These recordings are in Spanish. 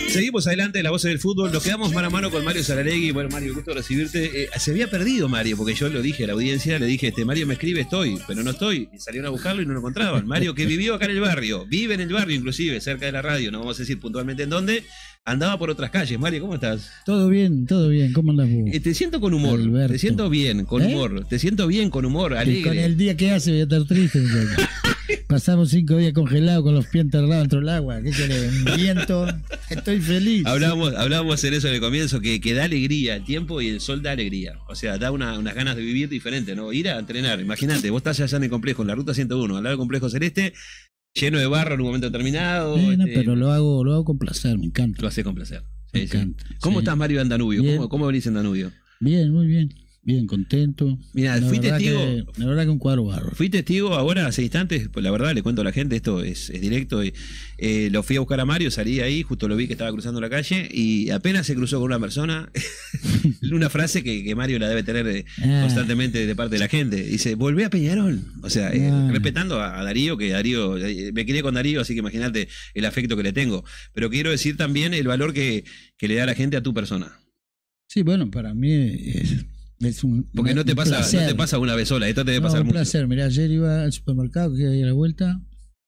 Seguimos adelante en La Voz del Fútbol. Nos quedamos mano a mano con Mario Saralegui. Bueno, Mario, gusto recibirte. Se había perdido Mario, porque yo lo dije a la audiencia, le dije, Mario me escribe, estoy, pero no estoy. Y salieron a buscarlo y no lo encontraban. Mario, que vivió acá en el barrio, vive en el barrio inclusive, cerca de la radio, no vamos a decir puntualmente en dónde, andaba por otras calles. Mario, ¿cómo estás? Todo bien, ¿cómo andás vos? Te siento con humor, Alberto. Te siento bien, con humor, te siento bien, con humor, alegre. Y con el día que hace voy a estar triste. Pasamos 5 días congelados con los pies enterrados dentro del agua. ¿Qué querés? Un viento. Estoy feliz. Hablábamos en eso en el comienzo, que da alegría el tiempo y el sol da alegría. O sea, da unas ganas de vivir diferente, ¿no? Ir a entrenar. Imagínate, vos estás allá en el complejo, en la ruta 101, al lado del complejo celeste, lleno de barro en un momento determinado. Bueno, pero lo hago con placer, me encanta. Lo haces con placer. Me encanta. ¿Cómo estás, Mario, en Danubio? ¿Cómo venís en Danubio? Bien, muy bien. Bien, contento. Mira, fui testigo. La verdad que un cuadro barro. Fui testigo ahora hace instantes, pues la verdad le cuento a la gente, esto es directo. Lo fui a buscar a Mario, salí ahí, justo lo vi que estaba cruzando la calle y apenas se cruzó con una persona, una frase que Mario la debe tener constantemente de parte de la gente. Dice, volvé a Peñarol. O sea, respetando a Darío, que Darío, me crié con Darío, así que imagínate el afecto que le tengo. Pero quiero decir también el valor que le da la gente a tu persona. Sí, bueno, para mí es un porque no te pasa una vez sola, esto te debe pasar mucho. Un placer. Mirá, ayer iba al supermercado, que ahí a la vuelta,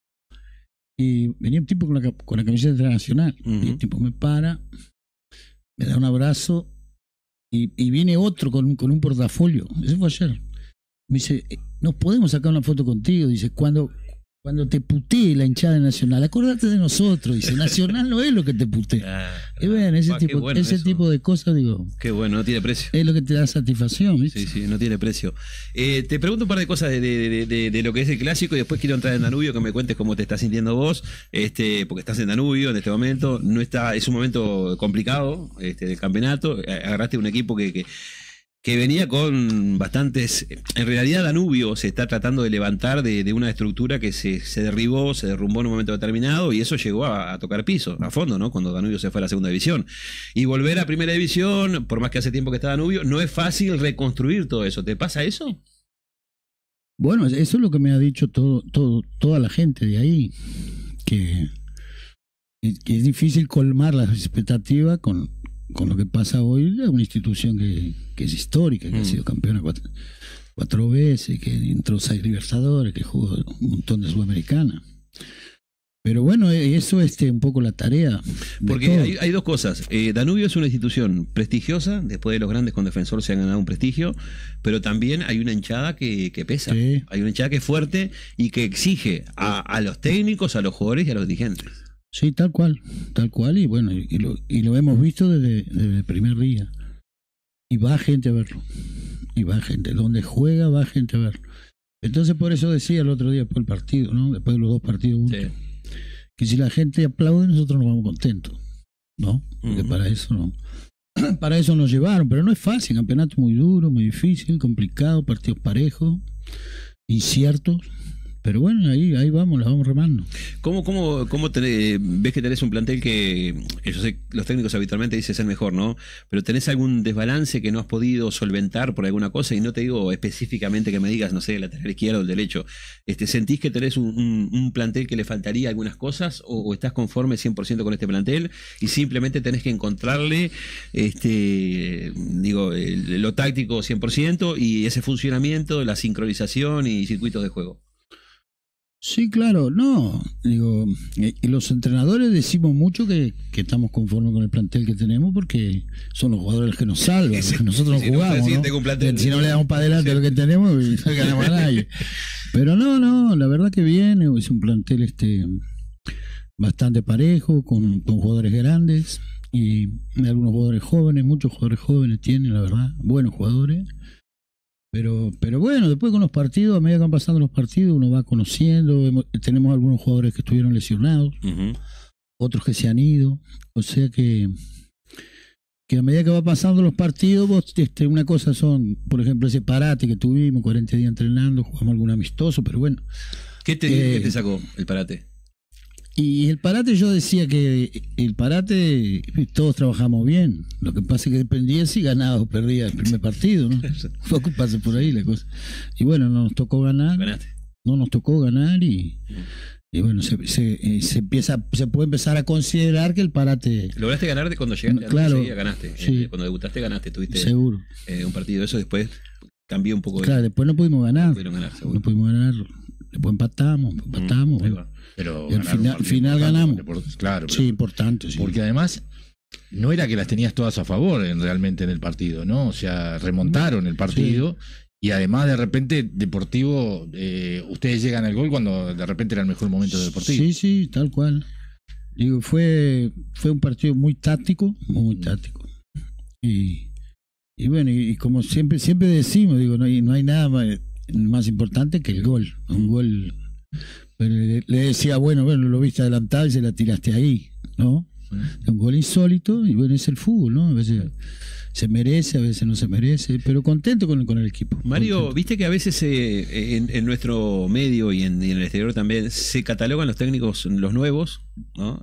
y venía un tipo con la camiseta internacional. Y el tipo me para, me da un abrazo, y viene otro con un portafolio. Eso fue ayer. Me dice, ¿nos podemos sacar una foto contigo? Dice, cuando te putee la hinchada de Nacional, acordate de nosotros. Dice, Nacional no es lo que te putea. Y bueno, ese tipo de cosas, digo. Qué bueno, no tiene precio. Es lo que te da satisfacción, ¿viste? Sí, no tiene precio. Te pregunto un par de cosas de lo que es el clásico y después quiero entrar en Danubio, que me cuentes cómo te estás sintiendo vos, porque estás en Danubio en este momento. Es un momento complicado del campeonato. Agarraste un equipo que venía con bastantes. En realidad Danubio se está tratando de levantar de una estructura que se derrumbó en un momento determinado y eso llegó a tocar piso, a fondo, ¿no? Cuando Danubio se fue a la segunda división. Y volver a primera división, por más que hace tiempo que está Danubio, no es fácil reconstruir todo eso. ¿Te pasa eso? Bueno, eso es lo que me ha dicho toda la gente de ahí, que es difícil colmar las expectativas con lo que pasa hoy. Es una institución que es histórica, que ha sido campeona cuatro veces, que entró 6 Libertadores, que jugó un montón de Sudamericana. Pero bueno, eso es un poco la tarea. Porque hay dos cosas. Danubio es una institución prestigiosa, después de los grandes con Defensor se han ganado un prestigio, pero también hay una hinchada que pesa. Sí. Hay una hinchada que es fuerte y que exige a los técnicos, a los jugadores y a los dirigentes. Sí, tal cual, y bueno, y lo hemos visto desde el primer día. Y va gente a verlo, donde juega va gente a verlo. Entonces por eso decía el otro día después del partido, ¿no? Después de los 2 partidos juntos, que si la gente aplaude nosotros nos vamos contentos, ¿no? Porque para eso nos llevaron, pero no es fácil, campeonato muy duro, muy difícil, complicado, partidos parejos, inciertos. Pero bueno, ahí vamos, la vamos remando. ¿Cómo ves que tenés un plantel que yo sé los técnicos habitualmente dicen ser mejor, ¿no? Pero tenés algún desbalance que no has podido solventar por alguna cosa? Y no te digo específicamente que me digas, no sé, el lateral izquierdo o el derecho. ¿Sentís que tenés un plantel que le faltaría algunas cosas o estás conforme 100% con este plantel y simplemente tenés que encontrarle lo táctico 100% y ese funcionamiento, la sincronización y circuitos de juego? Sí, claro, los entrenadores decimos mucho que estamos conformes con el plantel que tenemos porque son los jugadores que nos salvan, porque nosotros no jugamos, ¿no? Si no le damos para adelante lo que tenemos, no ganamos a nadie. Pero no, la verdad que bien, es un plantel bastante parejo, con jugadores grandes y algunos jugadores jóvenes, muchos jugadores jóvenes tienen, la verdad, buenos jugadores. Pero bueno, después con los partidos, a medida que van pasando los partidos, uno va conociendo. Tenemos algunos jugadores que estuvieron lesionados, otros que se han ido. O sea que a medida que va pasando los partidos, una cosa son, por ejemplo, ese parate que tuvimos, 40 días entrenando, jugamos algún amistoso, pero bueno. ¿Qué te sacó el parate? Y el parate, yo decía que el parate todos trabajamos bien. Lo que pasa es que dependía si ganaba o perdía el primer partido, ¿no? Fue pasa por ahí la cosa. Y bueno, no nos tocó ganar. ¿Ganaste? No nos tocó ganar Y bueno, se puede empezar a considerar que el parate... ¿Lograste ganar de cuando llegaste? Claro. Ganaste. Sí. Cuando debutaste ganaste, tuviste seguro. Un partido de eso, después cambió un poco. Claro, después no pudimos ganar. No pudimos ganar. Después empatamos. Bueno. Pero y al final ganamos. Claro. Sí, importante. Sí. Porque además no era que las tenías todas a favor realmente en el partido, ¿no? O sea, remontaron el partido. Sí. Y además, de repente, Deportivo, ustedes llegan al gol cuando de repente era el mejor momento de Deportivo. Sí, tal cual. Digo, fue un partido muy táctico, muy táctico. Y bueno, y como siempre decimos, digo, no hay nada más importante que el gol. Un gol. Pero le decía, bueno, lo viste adelantado y se la tiraste ahí, ¿no? Un gol insólito, y bueno, es el fútbol, ¿no? A veces se merece, a veces no se merece, pero contento con el equipo. Mario, contento. Viste que a veces en nuestro medio y en el exterior también se catalogan los técnicos los nuevos, ¿no?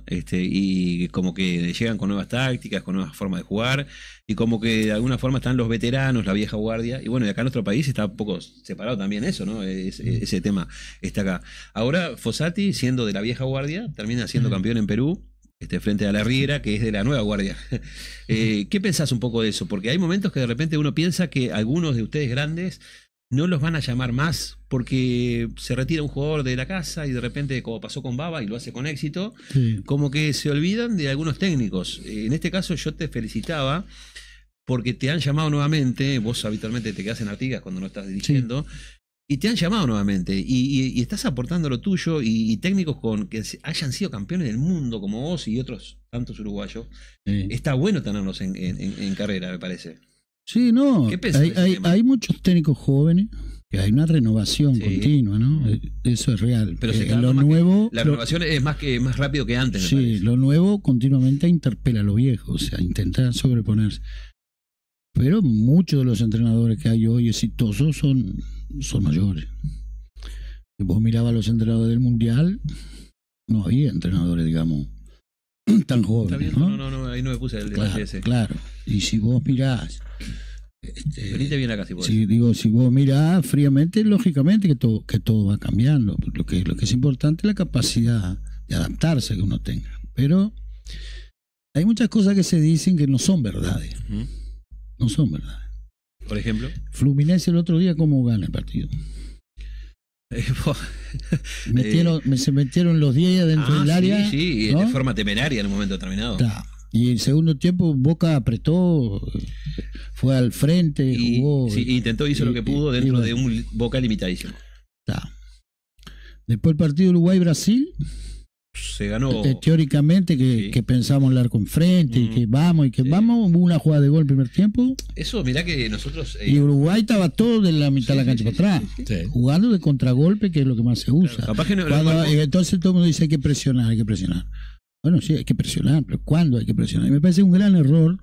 Y como que llegan con nuevas tácticas, con nuevas formas de jugar, y como que de alguna forma están los veteranos, la vieja guardia, y bueno, y acá en nuestro país está un poco separado también eso, ¿no? Ese tema está acá. Ahora Fossati, siendo de la vieja guardia, termina siendo campeón en Perú, frente a la Riera, que es de la nueva guardia. ¿Qué pensás un poco de eso? Porque hay momentos que de repente uno piensa que algunos de ustedes grandes no los van a llamar más porque se retira un jugador de la casa y de repente, como pasó con Baba y lo hace con éxito, sí, como que se olvidan de algunos técnicos. En este caso yo te felicitaba porque te han llamado nuevamente. Vos habitualmente te quedás en Artigas cuando no estás dirigiendo. Sí. Y te han llamado nuevamente y estás aportando lo tuyo y técnicos que hayan sido campeones del mundo como vos y otros tantos uruguayos. Sí. Está bueno tenerlos en carrera, me parece. Sí, no. ¿Qué pensás hay muchos técnicos jóvenes, que hay una renovación continua, ¿no? Eso es real. Pero lo nuevo, la renovación es más rápido que antes. Sí, me parece. Lo nuevo continuamente interpela a lo viejo, o sea, intentar sobreponerse. Pero muchos de los entrenadores que hay hoy exitosos son mayores. Si vos mirabas a los entrenadores del Mundial, no había entrenadores, digamos, tan jóvenes. No, ahí no me puse el debate ese. Claro, y si vos mirás... Venite bien acá, si vos mirás fríamente, lógicamente que todo va cambiando. Lo que es importante es la capacidad de adaptarse que uno tenga. Pero hay muchas cosas que se dicen que no son verdades. No son verdades. Por ejemplo, Fluminense el otro día, ¿cómo gana el partido? Se metieron los 10 dentro del área. Sí, ¿no? De forma temeraria en un momento determinado. Claro. Y el segundo tiempo Boca apretó, fue al frente, jugó. Sí, hizo lo que pudo dentro de un Boca limitadísimo. Claro. Después el partido Uruguay-Brasil. Se ganó teóricamente que pensamos el arco enfrente y que vamos hubo una jugada de gol el primer tiempo. Eso, mirá que nosotros y Uruguay estaba todo de la mitad de la cancha para atrás, jugando de contragolpe, que es lo que más se usa. Capaz que entonces todo el mundo dice hay que presionar. Bueno, sí, hay que presionar, pero ¿cuándo hay que presionar? Y me parece un gran error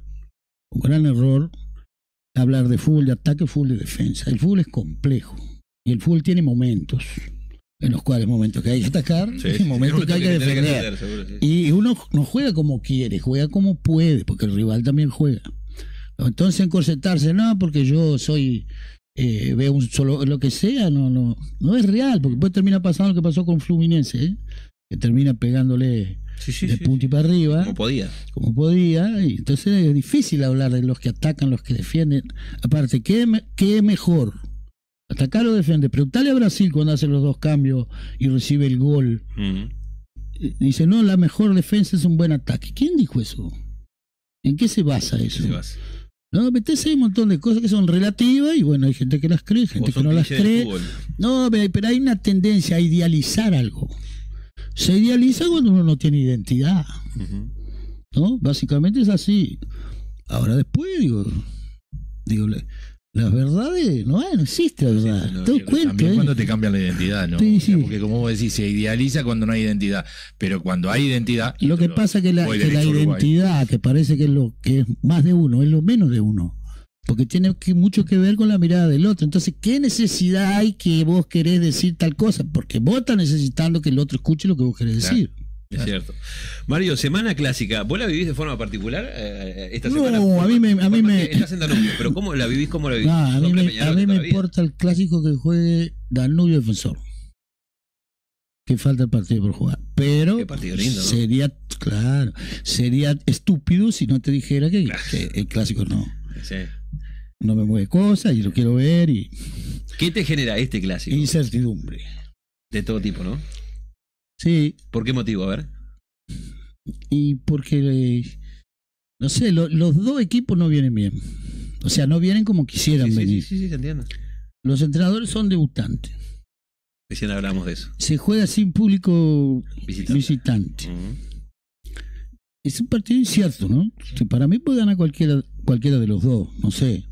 hablar de fútbol de ataque, fútbol de defensa. El fútbol es complejo y el fútbol tiene momentos en los cuales momentos que hay que atacar y momentos que hay que defender. Y uno no juega como quiere, juega como puede, porque el rival también juega. Entonces encorsetarse, no, porque yo soy veo un solo, lo que sea, no es real, porque después termina pasando lo que pasó con Fluminense, que termina pegándole de punta y para arriba, como podía, y entonces es difícil hablar de los que atacan, los que defienden. Aparte, ¿qué es mejor? ¿Atacar o defender? Preguntale a Brasil cuando hace los dos cambios y recibe el gol. Dice, no, la mejor defensa es un buen ataque. ¿Quién dijo eso? ¿En qué se basa eso? No, hay un montón de cosas que son relativas y bueno, hay gente que las cree, gente que no las cree. No, pero hay una tendencia a idealizar algo. Se idealiza cuando uno no tiene identidad. ¿No? Básicamente es así. Ahora después digo las verdades, no existe la verdad. También cuando te cambia la identidad, ¿no? Sí. Porque como vos decís, se idealiza cuando no hay identidad. Pero cuando hay identidad... Lo que pasa es que la identidad, que parece que es lo que es más de uno, es lo menos de uno. Porque tiene mucho que ver con la mirada del otro. Entonces, ¿qué necesidad hay que vos querés decir tal cosa? Porque vos estás necesitando que el otro escuche lo que vos querés decir. Es cierto. Mario, semana clásica, ¿vos la vivís de forma particular esta semana? No, a mí me... Estás en Danubio, pero ¿cómo la vivís? A mí me importa el clásico que juegue Danubio Defensor. que falta el partido por jugar. Pero qué partido lindo, ¿no? sería estúpido si no te dijera que el clásico no me mueve cosas y lo quiero ver. Y ¿qué te genera este clásico? Incertidumbre. De todo tipo, ¿no? Sí. ¿Por qué motivo? A ver. Y porque, no sé, los dos equipos no vienen bien. O sea, no vienen como quisieran venir. Sí, te entiendo. Los entrenadores son debutantes. Recién hablamos de eso. Se juega sin público visitante. Es un partido incierto, ¿no? Que para mí puede ganar cualquiera de los dos, no sé.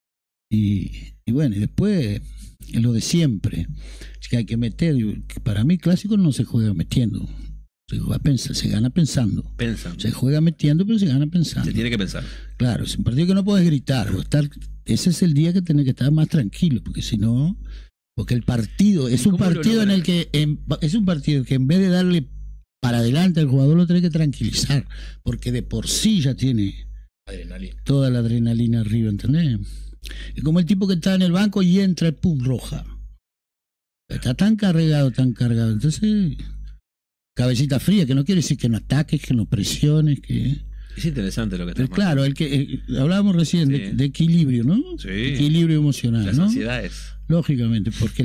Y bueno, y después es lo de siempre. Es que hay que meter. Para mí, clásico no se juega metiendo. Se juega pensando, se gana pensando. Se juega metiendo, pero se gana pensando. Se tiene que pensar. Claro, es un partido que no puedes gritar. Ese es el día que tenés que estar más tranquilo, porque si no. Porque el partido es un partido es un partido que en vez de darle para adelante al jugador lo tenés que tranquilizar, porque de por sí ya tiene toda la adrenalina arriba, ¿entendés? Es como el tipo que está en el banco y entra y pum, roja. Está tan cargado. Entonces, cabecita fría, que no quiere decir que no ataques, que no presiones, que... Es interesante lo que estás claro, hablábamos recién de equilibrio, ¿no? Sí. Equilibrio emocional, las ¿no? ansiedades. Lógicamente, porque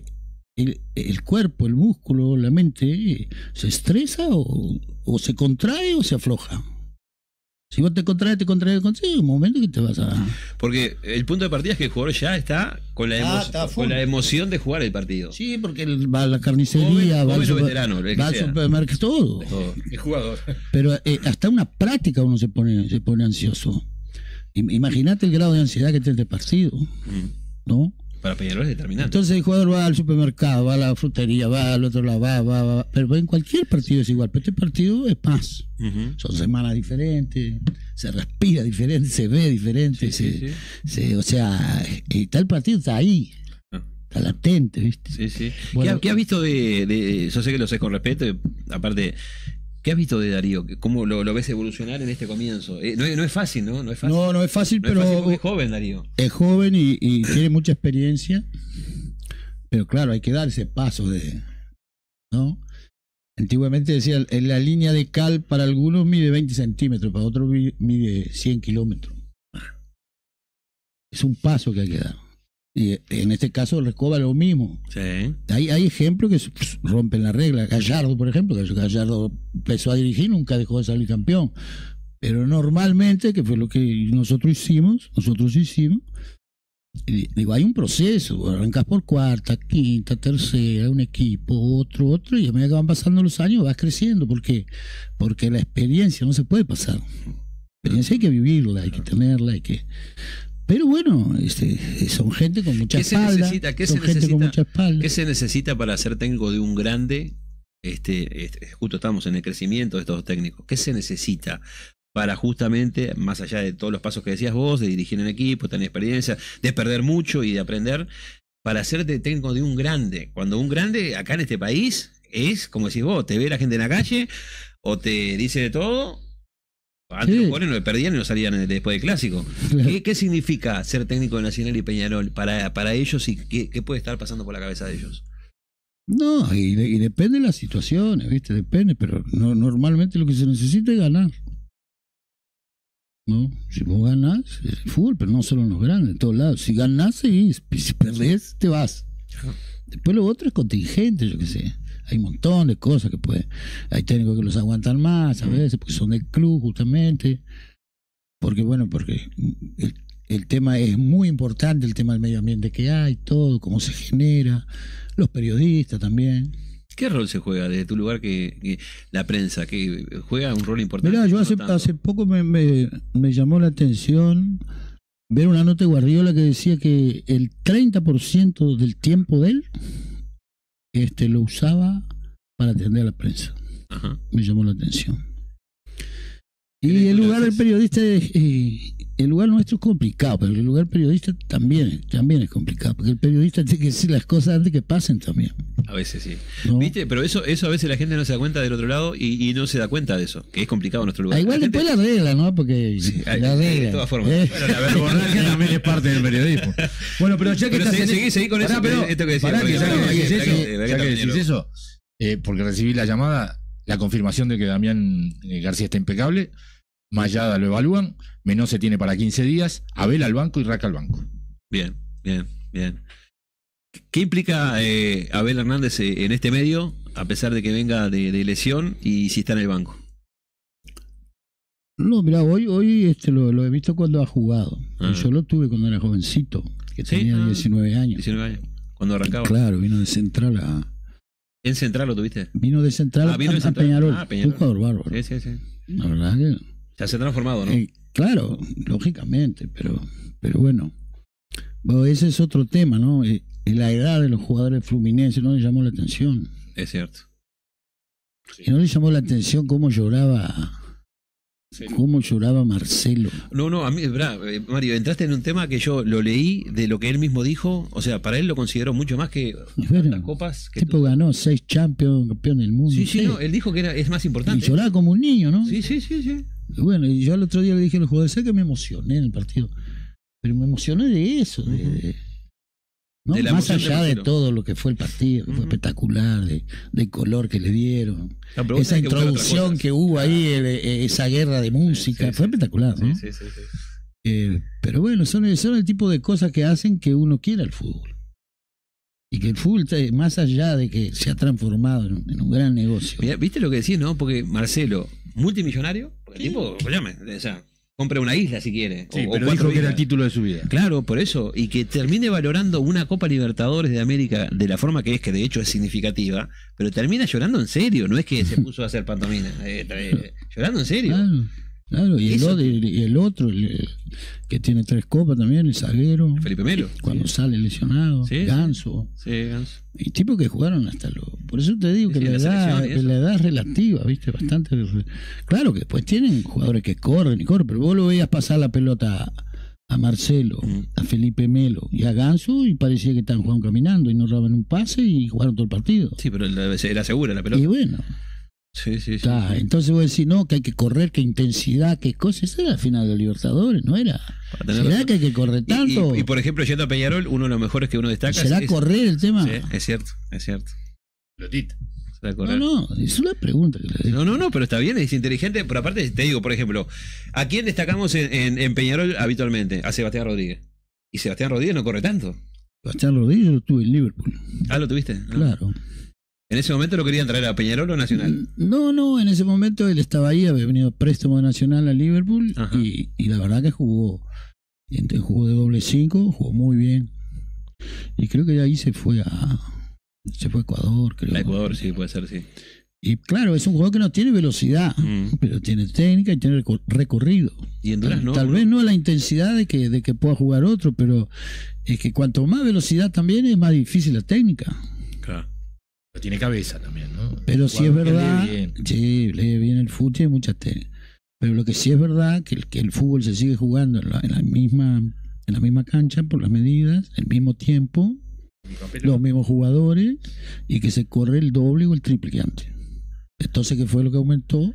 el cuerpo, el músculo, la mente se estresa o se contrae o se afloja. Si vos te contraes, un momento que te vas a... Porque el punto de partida es que el jugador ya está con la emoción de jugar el partido. Sí, porque él va a la carnicería, va al supermercado, todo. El jugador. Pero hasta una práctica uno se pone ansioso. Imagínate el grado de ansiedad que tiene este partido, ¿no? Para Peñarol es determinante. Entonces el jugador va al supermercado, va a la frutería, va al otro lado, va. Pero en cualquier partido es igual, pero este partido es más. Son semanas diferentes, se respira diferente, se ve diferente. O sea, el partido está ahí. Está latente, ¿viste? Sí. Bueno, ¿Qué has visto yo sé que lo sé con respeto, aparte... ¿Qué has visto de Darío? ¿Cómo lo ves evolucionar en este comienzo? No es fácil, ¿no? No es fácil. No es fácil, pero... Es fácil porque es joven, Darío. Es joven y tiene mucha experiencia. Pero claro, hay que dar ese paso ¿no? Antiguamente decía, en la línea de cal para algunos mide 20 centímetros, para otros mide 100 kilómetros. Es un paso que hay que dar. Y en este caso Recoba lo mismo. Sí. Hay ejemplos que rompen la regla. Gallardo, por ejemplo, Gallardo empezó a dirigir, nunca dejó de salir campeón. Pero normalmente, que fue lo que nosotros hicimos, digo, hay un proceso. Arrancas por cuarta, quinta, tercera, un equipo, otro, y a medida que van pasando los años vas creciendo. ¿Por qué? Porque la experiencia no se puede pasar. La experiencia hay que vivirla, hay que tenerla, Pero bueno, son gente con mucha espalda. ¿Qué se necesita para ser técnico de un grande? Justo estamos en el crecimiento de estos dos técnicos. ¿Qué se necesita para justamente, más allá de todos los pasos que decías vos, de dirigir un equipo, tener experiencia, de perder mucho y de aprender, para ser técnico de un grande? Cuando un grande acá en este país es, como decís vos, te ve la gente en la calle o te dice de todo. Antes los jóvenes no perdían y no salían después del clásico. Claro. ¿Qué significa ser técnico de Nacional y Peñarol para ellos y qué puede estar pasando por la cabeza de ellos? No, y depende de las situaciones, ¿viste? Depende, pero normalmente lo que se necesita es ganar. ¿No? Si vos ganás, es el fútbol, pero no solo en los grandes, en todos lados. Si ganás, seguís. Si perdés, te vas. Después lo otro es contingente, yo qué sé. Hay un montón de cosas que pueden. Hay técnicos que los aguantan más a veces, porque son del club, justamente. Porque el tema es muy importante, el tema del medio ambiente que hay, todo, cómo se genera, los periodistas también. ¿Qué rol se juega desde tu lugar que la prensa, que juega un rol importante? Mirá, yo hace poco me llamó la atención ver una nota de Guardiola que decía que el 30% del tiempo de él lo usaba para atender a la prensa. Ajá. Me llamó la atención. Y el lugar del periodista el lugar nuestro es complicado, pero el lugar del periodista también es complicado, porque el periodista tiene que decir las cosas antes que pasen también. A veces sí. ¿No? ¿Viste? Pero eso a veces la gente no se da cuenta del otro lado y no se da cuenta de eso, que es complicado nuestro lugar. Igual después la regla, ¿no? Porque sí, la regla. De todas formas. Bueno, la verborragia también es parte del periodismo. Bueno, pero ya que seguí con eso, esto que decís. Ya que decís eso, porque recibí la llamada, la confirmación de que Damián García está impecable, Mayada lo evalúan, Menó se tiene para 15 días, Abel al banco y Raca al banco. Bien. ¿Qué implica Abel Hernández en este medio, a pesar de que venga de lesión y si está en el banco? No, mira, hoy lo he visto cuando ha jugado. Yo lo tuve cuando era jovencito, que tenía 19 años. 19 años, cuando arrancaba. Claro, vino de Central a... ¿En Central lo tuviste? Vino de Central, a Peñarol. Peñarol. Un jugador bárbaro. Sí. La verdad que... Ya se ha transformado, ¿no? Claro, lógicamente, pero bueno, ese es otro tema, ¿no? La edad de los jugadores fluminenses no le llamó la atención. Es cierto. Y no le llamó la atención cómo lloraba Marcelo. No, a mí, Mario, entraste en un tema que yo lo leí de lo que él mismo dijo. O sea, para él lo consideró mucho más que las copas. El tipo ganó 6 Champions, campeón del mundo. Sí, no, él dijo que es más importante. Y lloraba como un niño, ¿no? Sí. Y bueno, y yo el otro día le dije a los jugadores, sé que me emocioné en el partido, pero me emocioné de eso, ¿no? De más allá de todo lo que fue el partido, que fue espectacular, de color que le dieron, esa introducción que hubo ahí, esa guerra de música, fue espectacular, ¿no? Sí. Pero bueno, son el tipo de cosas que hacen que uno quiera el fútbol. Y que el fútbol, más allá de que se ha transformado en un gran negocio. Mirá, ¿viste lo que decís, no? Porque Marcelo, multimillonario, porque el tipo, o sea, compra una isla si quiere. Sí, pero dijo que era el título de su vida. Claro, por eso. Y que termine valorando una Copa Libertadores de América de la forma que es, que de hecho es significativa, pero termina llorando en serio. No es que se puso a hacer pantomina. Llorando en serio. Claro, y el otro, que tiene 3 copas también, el zaguero. Felipe Melo. Cuando sale lesionado. Ganso. Sí, Ganso. Y tipos que jugaron hasta por eso te digo que la edad es relativa, ¿viste? Bastante. Claro que después tienen jugadores que corren, pero vos lo veías pasar la pelota a Marcelo, a Felipe Melo y a Ganso y parecía que estaban jugando caminando y no roban un pase y jugaron todo el partido. Sí, pero era segura la pelota. Y bueno. Sí. Entonces vos decís, no, que hay que correr, que intensidad, que cosas. Esa era la final de los Libertadores, ¿no era? ¿Será que hay que correr tanto? Y por ejemplo, yendo a Peñarol, uno de los mejores que uno destaca. ¿Será correr el tema? Sí, es cierto. Pelotita. No, es una pregunta que le digo. No, pero está bien, es inteligente. Pero aparte, te digo, por ejemplo, ¿a quién destacamos en Peñarol habitualmente? A Sebastián Rodríguez. Y Sebastián Rodríguez no corre tanto. Sebastián Rodríguez yo lo tuve en Liverpool. ¿Lo tuviste? Claro. ¿En ese momento lo querían traer a Peñarol o Nacional? No, en ese momento él estaba ahí, había venido préstamo de Nacional a Liverpool y la verdad que jugó. Entonces jugó de doble 5, jugó muy bien. Y creo que de ahí se fue a Ecuador, creo. A Ecuador, sí, puede ser, sí. Y claro, es un jugador que no tiene velocidad, pero tiene técnica y tiene recorrido. Y en Honduras no. Tal vez no la intensidad de que pueda jugar otro, pero es que cuanto más velocidad también es más difícil la técnica. Claro. Pero tiene cabeza también, ¿no? Pero sí es verdad, lee bien el fútbol y hay muchas técnicas. Pero lo que sí es verdad que el fútbol se sigue jugando en la misma cancha por las medidas, el mismo tiempo, los mismos jugadores y que se corre el doble o el triple que antes. Entonces, ¿qué fue lo que aumentó?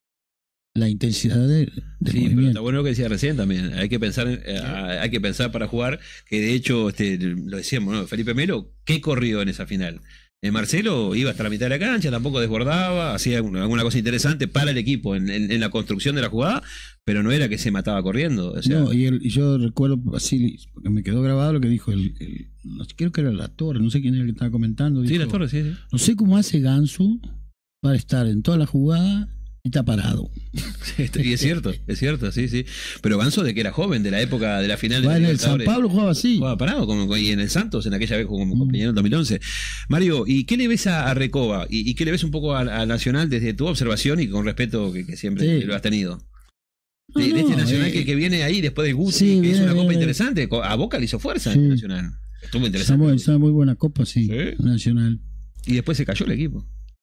La intensidad del movimiento. Pero está bueno lo que decía recién también. Hay que pensar para jugar, que de hecho, lo decíamos, ¿no? Felipe Melo, ¿qué corrió en esa final? Marcelo iba hasta la mitad de la cancha, tampoco desbordaba, hacía alguna cosa interesante para el equipo en la construcción de la jugada, pero no era que se mataba corriendo. O sea, no, y yo recuerdo así, porque me quedó grabado lo que dijo creo que era La Torre, no sé quién era el que estaba comentando. Dijo, sí, La Torre, sí. No sé cómo hace Ganso para estar en toda la jugada y está parado. Y es cierto, sí. Pero Ganso de que era joven, de la época de la final de la en el San Pablo jugaba así. Jugaba parado, y en el Santos, en aquella vez como Peñarol en 2011. Mario, ¿y qué le ves a Recoba? ¿Y qué le ves un poco a Nacional desde tu observación y con respeto que siempre lo has tenido? De este Nacional que viene ahí después de Guti, que es una copa interesante. A Boca le hizo fuerza en Nacional. Estuvo interesante. Esa muy buena copa, sí. Nacional. Y después se cayó el equipo.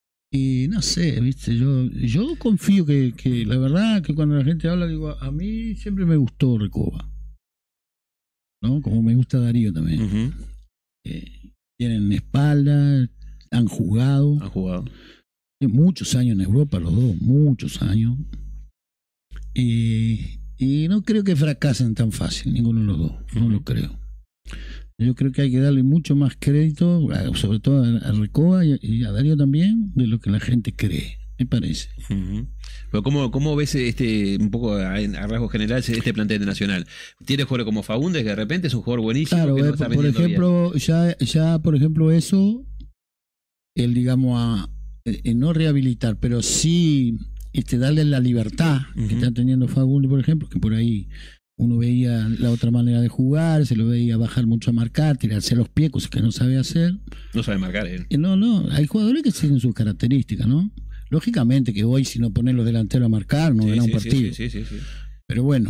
Y no sé, viste, yo confío que la verdad que cuando la gente habla, digo, a mí siempre me gustó Recoba, ¿no? Como me gusta Darío también. Tienen espalda, han jugado. Muchos años en Europa, los dos, muchos años. Y no creo que fracasen tan fácil, ninguno de los dos, no lo creo. Yo creo que hay que darle mucho más crédito, sobre todo a Recoba y a Darío también, de lo que la gente cree, me parece. Pero ¿cómo ves un poco a rasgos generales este plantel de Nacional? ¿Tiene jugadores como Faúndez, que de repente es un jugador buenísimo? Claro, que no está por ejemplo, ya por ejemplo eso, él digamos no rehabilitar, pero sí darle la libertad que está teniendo Faúndez, por ejemplo, que por ahí uno veía la otra manera de jugar, se lo veía bajar mucho a marcar, tirarse a los pies, cosas que no sabe hacer. No sabe marcar, No, hay jugadores que tienen sus características, ¿no? Lógicamente que hoy, si no pones los delanteros a marcar, no gana un partido. Sí. Pero bueno,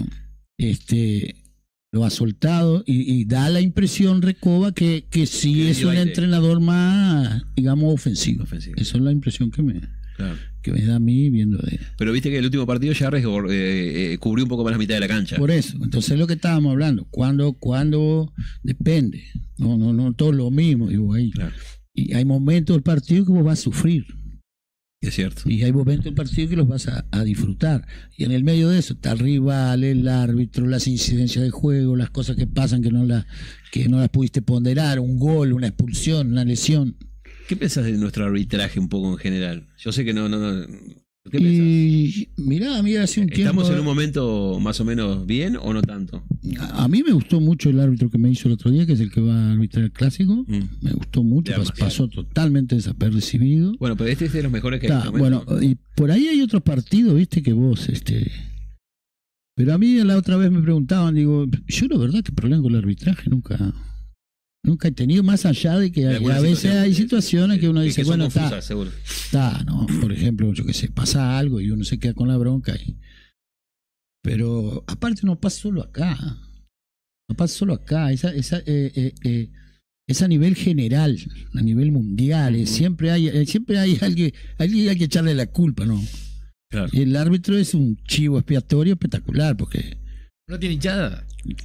lo ha soltado y da la impresión, Recoba, que sí es un entrenador más, digamos, ofensivo. Esa es la impresión que me da a mí viendo de... Pero viste que el último partido ya cubrió un poco más la mitad de la cancha. Por eso, entonces es lo que estábamos hablando. Cuando depende. No todo lo mismo, digo ahí. Claro. Y hay momentos del partido que vos vas a sufrir. Es cierto. Y hay momentos del partido que los vas a disfrutar. Y en el medio de eso está el rival, el árbitro, las incidencias de juego, las cosas que pasan que no las pudiste ponderar, un gol, una expulsión, una lesión. ¿Qué pensás de nuestro arbitraje un poco en general? Yo sé que no. ¿Qué pensás? Mirá, hace un tiempo... ¿Estamos en un momento más o menos bien o no tanto? A mí me gustó mucho el árbitro que me hizo el otro día, que es el que va a arbitrar el clásico. Me gustó mucho, pasó totalmente desapercibido. Bueno, pero este es de los mejores que hay. Bueno, y por ahí hay otros partidos, viste, que vos... Pero a mí la otra vez me preguntaban, digo, yo la verdad que problema con el arbitraje nunca he tenido, más allá de que a veces hay situaciones que uno dice, bueno, está, ¿no? Por ejemplo, yo que sé, pasa algo y uno se queda con la bronca. Pero aparte no pasa solo acá. Es a nivel general, a nivel mundial. Siempre hay alguien hay que echarle la culpa, ¿no? Claro. Y el árbitro es un chivo expiatorio espectacular, porque... No tiene hinchada.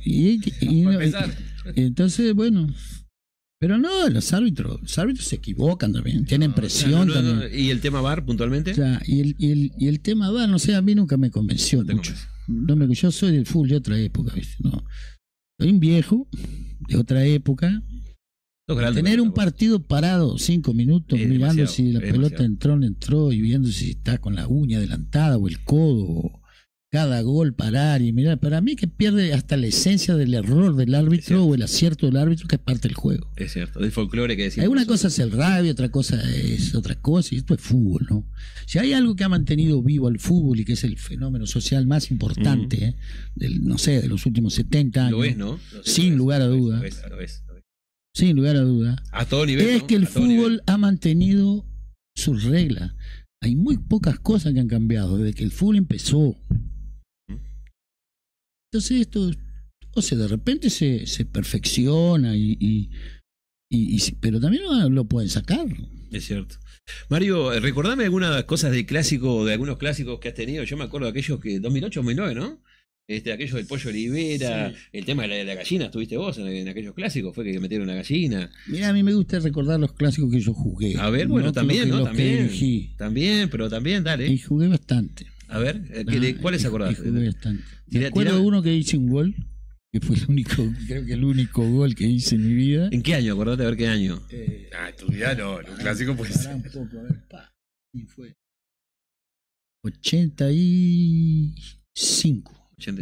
Entonces, bueno... Pero no, los árbitros se equivocan también, tienen presión también. ¿Y el tema VAR puntualmente? O sea, y el tema VAR, no sé, a mí nunca me convenció mucho. Yo soy del fútbol de otra época, ¿viste? No. Soy un viejo de otra época. Tener un partido parado 5 minutos mirando si la pelota entró o no entró y viendo si está con la uña adelantada o el codo, o cada gol parar y mirar, para mí que pierde hasta la esencia del error del árbitro o el acierto del árbitro, que es parte del juego. Es cierto, del folclore que decimos. Una cosa es el rugby, otra cosa es otra cosa, y esto es fútbol, ¿no? Si hay algo que ha mantenido vivo al fútbol y que es el fenómeno social más importante, de los últimos 70 años, lo es, ¿no? Sin lugar a duda. Lo es. Sin lugar a duda. A todo nivel. Es que el fútbol ha mantenido sus reglas. Hay muy pocas cosas que han cambiado desde que el fútbol empezó. Entonces esto, de repente se perfecciona pero también lo pueden sacar. Es cierto. Mario, recordame algunas cosas de algunos clásicos que has tenido. Yo me acuerdo de aquellos que 2008-2009, ¿no? Aquello del Pollo Olivera, el tema de la gallina, estuviste vos en aquellos clásicos, fue que metieron una gallina. Mira, a mí me gusta recordar los clásicos que yo jugué. A ver, bueno, también, ¿no? También, dale. Y jugué bastante. A ver, ¿de cuáles acordás? Jugué bastante. Me acuerdo de uno que hice un gol, que fue el único gol que hice en mi vida. ¿En qué año? Acordate, a ver qué año. En tu vida no, un clásico puede ser. Un poco, a ver, y fue 85.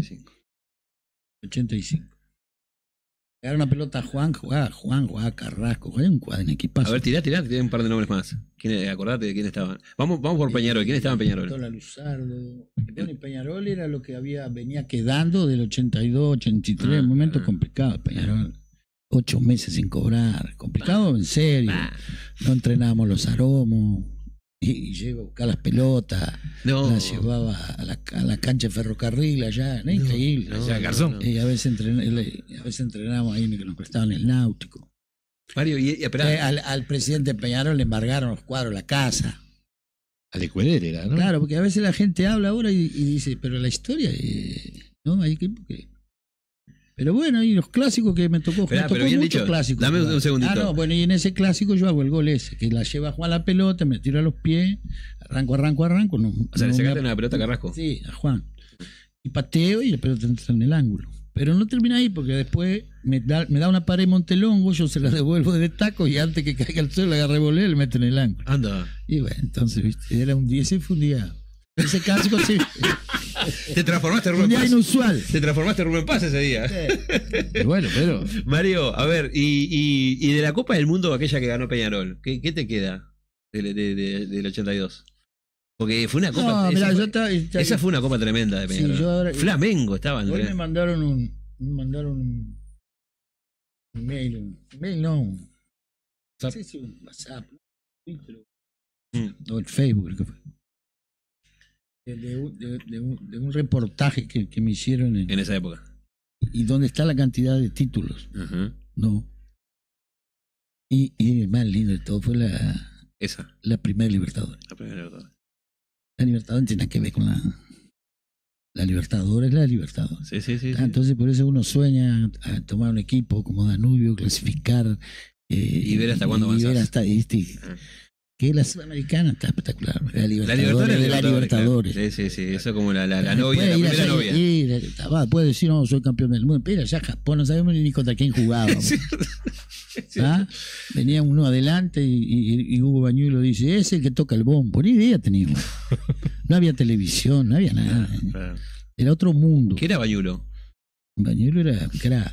85. Era una pelota jugaba Carrasco, jugaba un cuadro en equipazo. A ver, tirá, tiene un par de nombres más. Acordate de quién estaban. Vamos por Peñarol. ¿Quién estaba en Peñarol? Tola Luzardo. Bueno, y Peñarol era lo que venía quedando del 82, 83, momentos complicados. Peñarol, 8 meses sin cobrar. Complicado en serio. No entrenábamos los aromos. Y llego a buscar las pelotas, las llevaba a la cancha de ferrocarril allá, increíble. Garzón. Y a veces entrenábamos ahí que nos prestaban el náutico. Mario, al presidente Peñarol le embargaron los cuadros la casa. Al Ecuador era, ¿no? Claro, porque a veces la gente habla ahora y dice, pero la historia, ¿no? Hay que... Pero bueno, y los clásicos que me tocó jugar, muchos clásicos. Dame un segundito. Bueno, y en ese clásico yo hago el gol ese, que la lleva a Juan la pelota, me tiro a los pies, arranco. Le sacaste una pelota a Carrasco. Sí, a Juan. Y pateo y la pelota entra en el ángulo. Pero no termina ahí, porque después me da una pared Montelongo, yo se la devuelvo de taco y antes que caiga al suelo la agarré volea y le meto en el ángulo. Anda. Y bueno, entonces, ¿viste? Era un día, ese fue un día. Ese clásico sí. Te transformaste en Rubén Un día Paz. inusual. Te transformaste en Rubén Paz ese día. Bueno, pero. Mario, a ver, y de la Copa del Mundo, aquella que ganó Peñarol, ¿qué te queda del 82? Porque fue una copa. No, mirá, esa fue una copa tremenda de Peñarol. Sí, yo ahora, Flamengo estaba en hoy me mandaron un mail, no. No sé si un WhatsApp, o el Facebook, creo que fue. De un reportaje que me hicieron en esa época. Y donde está la cantidad de títulos. ¿No? Y el más lindo de todo fue la primera Libertadores. La Libertadores tiene que ver con la Libertadores, la Libertadores. Sí. Entonces por eso uno sueña a tomar un equipo como Danubio, clasificar y ver hasta cuándo avanzás. Y ver hasta que la Sudamericana está espectacular. La Libertadores. Claro. Sí. Eso como la novia, la primera novia. Puede decir, no, soy campeón del mundo. Pero ya Japón no sabemos ni contra quién jugábamos. Sí. Venía uno adelante y Hugo Bañuelo dice, ese es el que toca el bombo. Ni idea teníamos. No había televisión, no había nada. Claro. Era otro mundo. ¿Qué era Bañuelo? Bañuelo era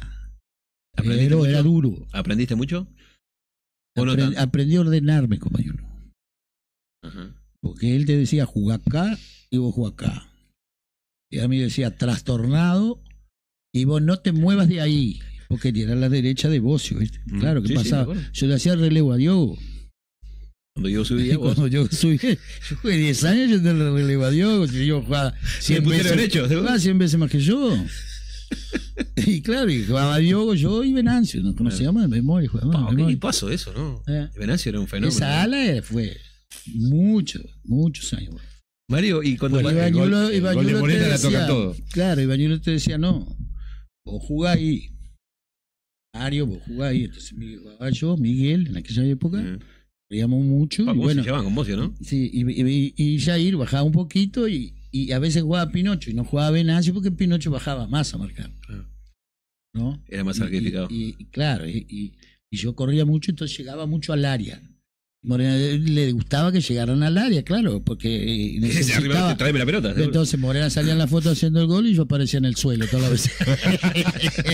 duro. ¿Aprendiste mucho? Aprendí a ordenarme con Bañuelo. Porque él te decía jugá acá y vos jugá acá. Y a mí decía trastornado y vos no te muevas de ahí. Porque era la derecha de Bocio, ¿viste? Claro, ¿qué pasaba? Yo le hacía el relevo a Diogo. Cuando yo subía, yo jugué 10 años, yo te el relevo a Diogo. Si yo jugaba 100 veces más que yo. Y claro, y jugaba Diogo, yo y Venancio. Nos conocíamos de memoria. ¿Qué equipazo eso, no? Venancio era un fenómeno. Esa ala fue muchos años. Mario, y cuando Bañuelo te decía, todo. Claro, y Bañuelo te decía, no, vos jugás ahí. Mario, vos jugás ahí. Entonces jugaba yo, Miguel, en aquella época. Veíamos mucho. Y bueno, se llevaban con Bocio, ¿no? Sí, y Jair bajaba un poquito y a veces jugaba Pinocho y no jugaba Venancio porque Pinocho bajaba más a marcar. ¿No? Era más sacrificado. Claro, y yo corría mucho, entonces llegaba mucho al área. Morena le gustaba que llegaran al área, claro, porque necesitaba. Tráeme la pelota. Entonces Morena salía en la foto haciendo el gol y yo aparecía en el suelo todas las veces.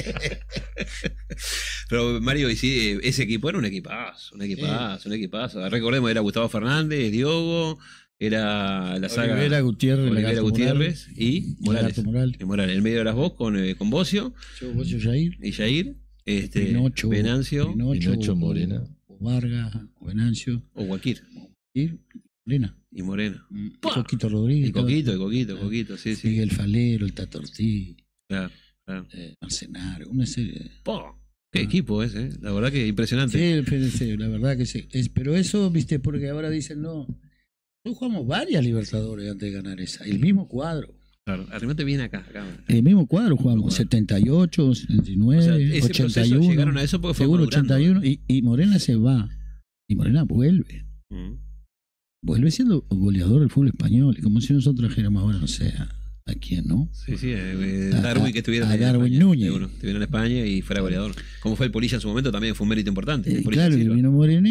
Pero Mario, ese equipo era un equipazo. Recordemos, era Gustavo Fernández, Diogo, era la saga Olivera Gutiérrez y Morales. El medio de las vos con Bocio. Yo, Bocio, Jair. Y Jair, Pinocho, Venancio, Morena. Vargas, Venancio. O Guaquir. Morena. Y Morena. Coquito Rodríguez. Y Coquito, sí. Miguel Falero, el Tato Ortiz. Claro. Marcenario, una serie. Qué equipo es, la verdad que impresionante. Sí, la verdad que sí. Pero eso, viste, porque ahora dicen, no. Nosotros jugamos varias Libertadores antes de ganar esa. El mismo cuadro. Claro, arrimate bien acá. El mismo cuadro jugamos, 78, 79, 81. Llegaron a eso porque fue seguro 81 y Morena se va. Y Morena vuelve. Vuelve siendo goleador del fútbol español. Como si nosotros trajéramos ahora, no sé, ¿a quién, no? Sí, Darwin que estuvieron a Darwin Núñez. Estuvieron en España y fuera goleador. Como fue el Polilla en su momento, también fue un mérito importante. Claro, y vino Morena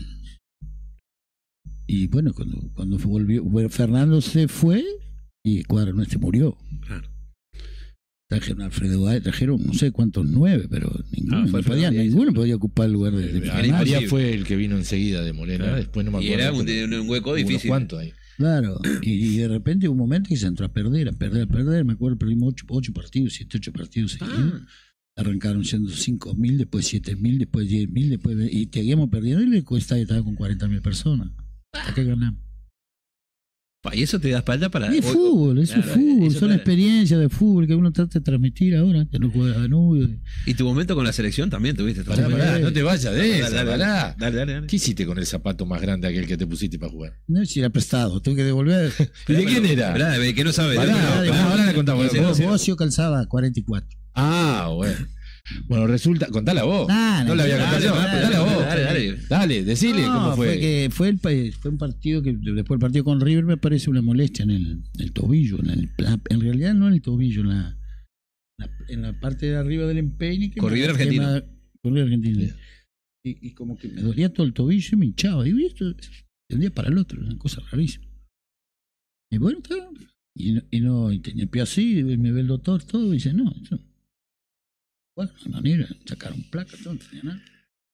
y bueno, cuando volvió, Fernando se fue y el cuadro nuestro murió. Claro. Trajeron a Alfredo Báez, trajeron no sé cuántos 9, pero ninguno podía ocupar el lugar de María fue el que vino enseguida de Morena, claro. Después no me acuerdo. Y era un hueco difícil. ¿Cuánto ahí? Claro, y de repente hubo un momento que se entró a perder. Me acuerdo, perdimos 8 partidos, 7-8 partidos seguidos. Arrancaron siendo 5.000, después 7.000, después 10.000, y seguíamos perdiendo y el estadio estaba con 40.000 personas. ¿Hasta qué ganamos? Y eso te da espalda para... Es fútbol, son experiencias de fútbol que uno trata de transmitir ahora, que no juega Danubio. Y tu momento con la selección también tuviste. Pará, no te vayas de esa, dale. ¿Qué hiciste con el zapato más grande aquel que te pusiste para jugar? No, si era prestado, tuve que devolver. ¿Y de quién era? Que no sabe. Ahora le contamos. Bocio calzaba 44. Bueno, resulta, contala vos. No la había contado yo. Contala vos. Dale, decile cómo fue. Fue un partido que después del partido con River me parece una molestia en el tobillo. En realidad no en el tobillo, en la parte de arriba del empeine. Corredor argentino. Corredor argentino. Y como que me dolía todo el tobillo y me hinchaba. Y esto, de un día para el otro, una cosa rarísima. Y bueno, claro. Y tenía el pie así, me ve el doctor, todo, y dice, no, eso. Bueno, no, ni sacaron placa, todo, no tenía nada.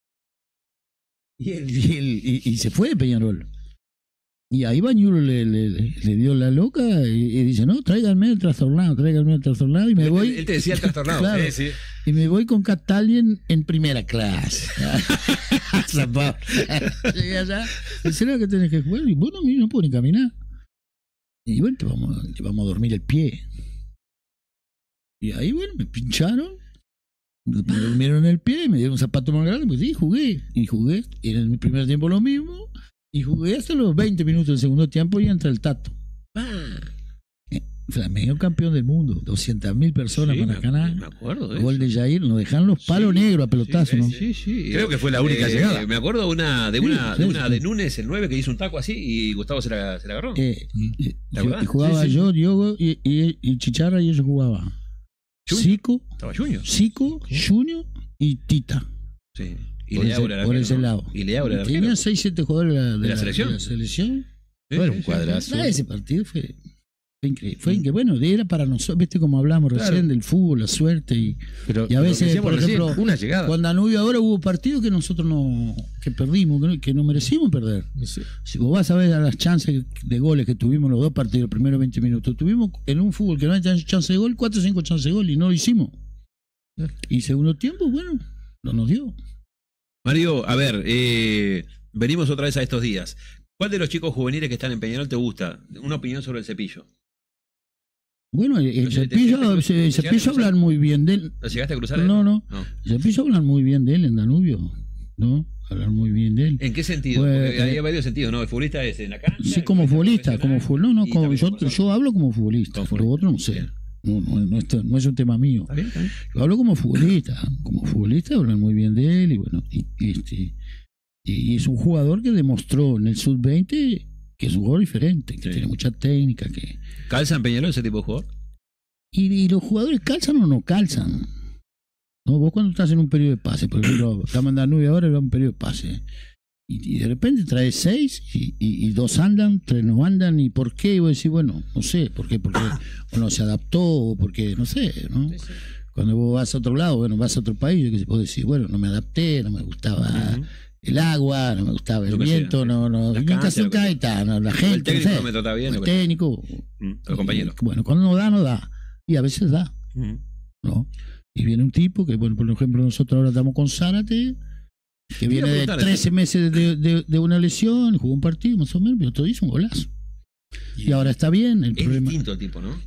Y se fue de Peñarol. Y ahí Bañulo le dio la loca y dice, no, tráiganme el trastornado, y me voy. Él te decía el trastornado. Claro, sí. Y me voy con Catalien en primera clase. Llegué allá, ¿será que tenés que jugar? Y bueno, a mí no puedo ni caminar. Y bueno, te vamos a dormir el pie. Y ahí, bueno, me pincharon. Me durmieron el pie, me dieron un zapato más grande, pues sí, jugué. Y en el primer tiempo lo mismo. Y jugué hasta los 20 minutos del segundo tiempo y entra el Tato. Flamengo campeón del mundo, 200.000 personas para ganar. Me acuerdo de gol de Jair, nos dejaron los palos negros a pelotazo, ¿no? Sí. Creo que fue la única llegada. Me acuerdo de Núñez, el 9, que hizo un taco así y Gustavo se la agarró. Y jugaba yo, Diogo y Chicharra, y ellos jugaban. Sico, Junior y Tita. Sí. Y por ese lado. Y Leaura era tenía 6-7 jugadores de la selección. Bueno, un cuadrazo. Ese partido fue increíble. Fue increíble. Bueno, era para nosotros, viste como hablamos recién del fútbol, la suerte. Y a veces, por ejemplo, una llegada. Con Danubio ahora hubo partidos que nosotros que perdimos, que no merecimos perder. Sí. Si vos vas a ver a las chances de goles que tuvimos los dos partidos, los primeros 20 minutos, tuvimos en un fútbol que no hay chance de gol, 4 o 5 chances de gol y no lo hicimos. Y segundo tiempo, bueno, no nos dio. Mario, a ver, venimos otra vez a estos días. ¿Cuál de los chicos juveniles que están en Peñarol te gusta? Una opinión sobre el Cepillo. Bueno, el Cepillo hablan muy bien de él. ¿Lo llegaste a cruzar? No. El Cepillo hablan muy bien de él en Danubio, ¿no? Hablan muy bien de él. ¿En qué sentido? Porque hay varios sentidos, ¿no? El futbolista es en la cancha. Sí, como futbolista, yo hablo como futbolista. Lo otro no sé. No es un tema mío. ¿Está bien? Yo hablo como futbolista. Como futbolista hablan muy bien de él y bueno, y es un jugador que demostró en el sub-20 que es un jugador diferente, que tiene mucha técnica. ¿Calza en Peñarol ese tipo de jugador? Y los jugadores calzan o no calzan. No, vos cuando estás en un periodo de pase, por ejemplo, estamos en Danubio ahora, era un periodo de pase. Y de repente traes 6 y 2 andan, 3 no andan, ¿y por qué? Y vos decís, bueno, no sé, ¿por qué? Porque uno se adaptó, o porque, no sé, ¿no? Sí. Cuando vos vas a otro lado, bueno, vas a otro país, que vos decís, bueno, no me adapté, no me gustaba el agua, no me gustaba el viento, nunca se cae, la gente, el técnico no me trata bien. El técnico. El compañero. Bueno, cuando no da. Y a veces da. ¿No? Y viene un tipo que, bueno, por ejemplo, nosotros ahora estamos con Zárate, que viene de 13 meses de una lesión, jugó un partido más o menos, pero todo hizo un golazo. Y ahora está bien. Es distinto el tipo, ¿no?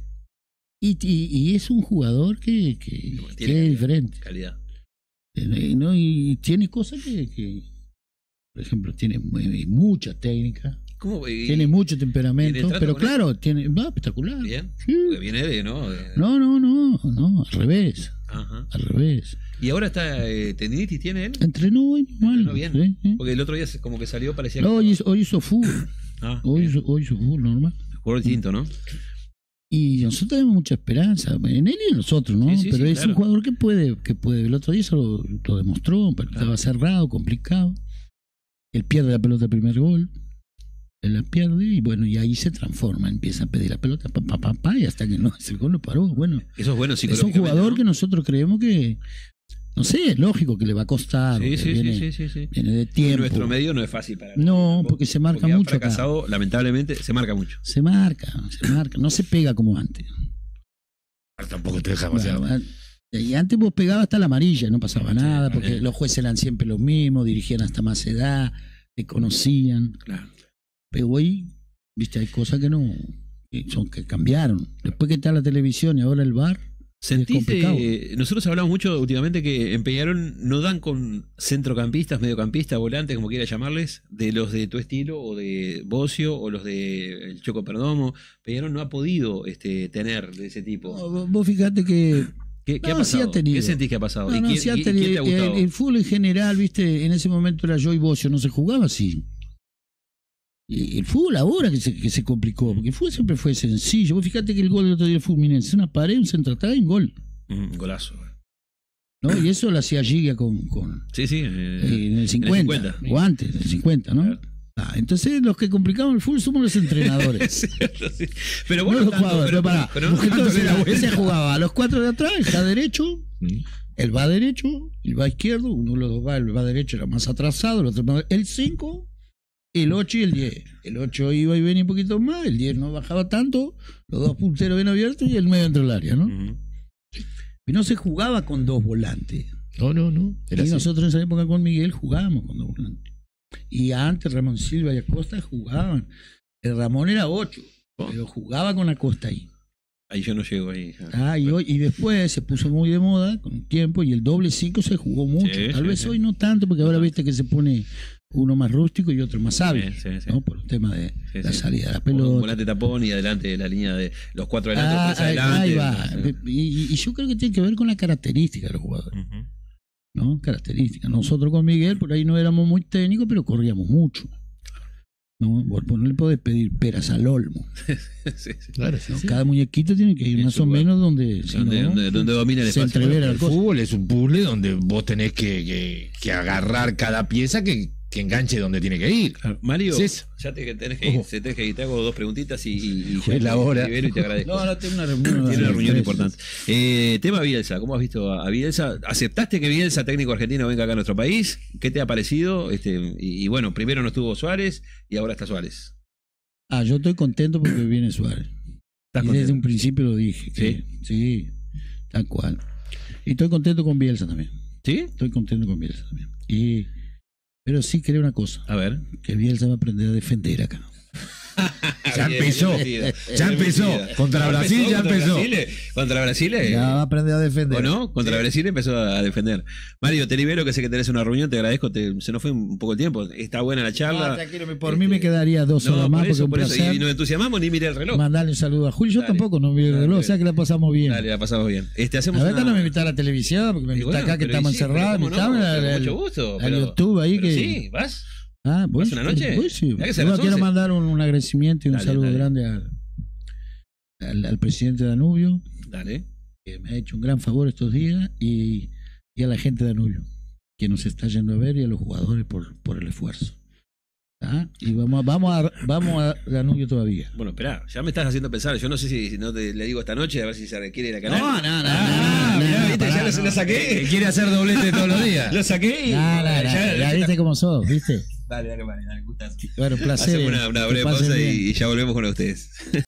Y es un jugador que es diferente. Calidad. ¿No? Y tiene cosas que por ejemplo, tiene mucha técnica. Tiene mucho temperamento, pero claro, va espectacular. Bien. Sí. Porque viene de, ¿no? No, al revés. Ajá. Al revés. ¿Y ahora está tendinitis tiene él? Entrenó bien. Sí. Porque el otro día como que salió, parecía que hoy hizo fútbol. Hoy hizo fútbol normal. Jugador distinto, ¿no? Y nosotros tenemos mucha esperanza en él y en nosotros, ¿no? Sí, pero es claro. Un jugador que puede. El otro día eso lo demostró, pero estaba cerrado, complicado. Él pierde la pelota el primer gol. Él la pierde y bueno, y ahí se transforma, empieza a pedir la pelota, y hasta que no, ese gol lo paró. Bueno, eso es bueno es un jugador, ¿no? Que nosotros creemos que, no sé, es lógico que le va a costar. Sí. Viene de tiempo. En nuestro medio no es fácil para no, porque se marca mucho. Fracasado, acá. Lamentablemente, se marca mucho. Se marca, no se pega como antes. Tampoco te deja demasiado. Y antes vos pegabas hasta la amarilla, no pasaba nada, porque los jueces eran siempre los mismos, dirigían hasta más edad, te conocían. Claro. Pero hoy, viste, hay cosas que cambiaron. Después que está la televisión y ahora el VAR. Nosotros hablamos mucho últimamente que en Peñarol no dan con centrocampistas, mediocampistas, volantes, como quiera llamarles, de los de tu estilo, o de Bocio, o los de el Choco Perdomo. Peñarol no ha podido tener de ese tipo. No, vos fíjate que ¿Qué ha pasado? Sí, ¿Qué sentís que ha pasado? No, ¿Y quién te ha gustado? El fútbol en general, viste, en ese momento era yo y Bocio, no se jugaba así. Y el fútbol ahora que se complicó, porque el fútbol siempre fue sencillo. Vos fíjate que el gol del otro día del Fluminense, una pared, un centro atrás y un gol. Golazo. ¿No? Y eso lo hacía Giga Sí, en el 50, o antes, en el 50, ¿no? Claro. Entonces los que complicamos el fútbol somos los entrenadores. Cierto, sí. Pero bueno, no los jugadores. Pero entonces se jugaba a los 4 de atrás, el derecho, el va derecho, el va izquierdo, uno de los dos va, el va derecho era más atrasado, el otro más, el 5, el 8 y el 10. El 8 iba y venía un poquito más, el 10 no bajaba tanto, los dos punteros bien abiertos y el medio dentro del área, ¿no? Y no se jugaba con 2 volantes. No. Y así. Nosotros en esa época con Miguel jugábamos con 2 volantes. Y antes Ramón Silva y Acosta jugaban. El Ramón era 8, pero jugaba con Acosta ahí. Ahí yo no llego ahí. Y después se puso muy de moda con el tiempo y el doble 5 se jugó mucho. Tal vez hoy no tanto, porque ahora viste que se pone uno más rústico y otro más hábil, ¿no? Por el tema de la salida de la pelota. Un volante tapón y adelante de la línea de los 4 adelante, 3 adelante. Ahí va. Y yo creo que tiene que ver con la característica de los jugadores. ¿No? Características. Nosotros con Miguel por ahí no éramos muy técnicos, pero corríamos mucho. ¿No? No le podés pedir peras al olmo. Claro, ¿no? Cada muñequito tiene que ir más o menos donde domina el espacio. El fútbol es un puzzle donde vos tenés que agarrar cada pieza que enganche donde tiene que ir. Mario, ya tenés que ir. Te hago 2 preguntitas y ya la hora. Y te agradezco. No, tengo una reunión importante. Tema Bielsa, ¿cómo has visto a Bielsa? ¿Aceptaste que Bielsa, técnico argentino, venga acá a nuestro país? ¿Qué te ha parecido? Y bueno, primero no estuvo Suárez y ahora está Suárez. Yo estoy contento porque viene Suárez. Y desde un principio lo dije. Sí, tal cual. Y estoy contento con Bielsa también. ¿Sí? Estoy contento con Bielsa también. Pero sí creo una cosa. A ver. Que Bielsa va a aprender a defender acá. Ya empezó. Contra Brasil ya empezó. Contra Brasil. Ya va a aprender a defender. ¿O no? Contra Brasil empezó a defender. Mario, te libero, que sé que tenés una reunión, te agradezco. Se nos fue un poco el tiempo. Está buena la charla. Tranquilo, por mí me quedaría 2 horas más. Por eso. Y nos entusiasmamos, ni miré el reloj. Mandarle un saludo a Julio. Yo tampoco no miré el reloj, o sea que la pasamos bien. Dale, la pasamos bien. A ver, no me invita a la televisión, porque me invita acá que estamos encerrados. Mucho gusto. Al YouTube ahí que. Sí, vas. ¿Vas una noche? Sí. Quiero mandar un agradecimiento y un saludo grande al presidente Danubio. Dale. Que me ha hecho un gran favor estos días y a la gente de Danubio, que nos está yendo a ver, y a los jugadores por el esfuerzo. Y vamos a Danubio todavía. Bueno, espera, ya me estás haciendo pensar. Yo no sé si no le digo esta noche, a ver si se requiere ir a canal. No, lo saqué. Quiere hacer doblete todos los días. Lo saqué. Ya viste cómo sos, ¿viste? Dale, gustas. Bueno, placer. Hacemos una breve pausa y ya volvemos con ustedes.